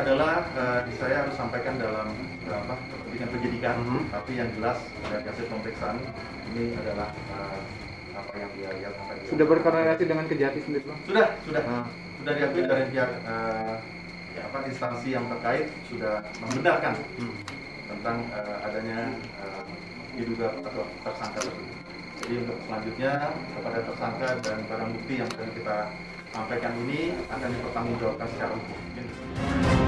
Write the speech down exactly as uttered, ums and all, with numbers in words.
adalah uh, saya harus sampaikan dalam uh, apa kepentingan penyidikan, mm-hmm. tapi yang jelas dari hasil pemeriksaan ini adalah uh, apa yang dia lihat. Apa dia sudah berkoordinasi dengan Kejati sendiri, Bang? Sudah, sudah, nah. sudah diakui dari pihak uh, ya, apa instansi yang terkait sudah membenarkan hmm. tentang uh, adanya uh, diduga atau tersangka tersebut. Jadi untuk selanjutnya kepada tersangka dan barang bukti yang tadi kita sampaikan ini akan dipertanggungjawabkan secara hukum.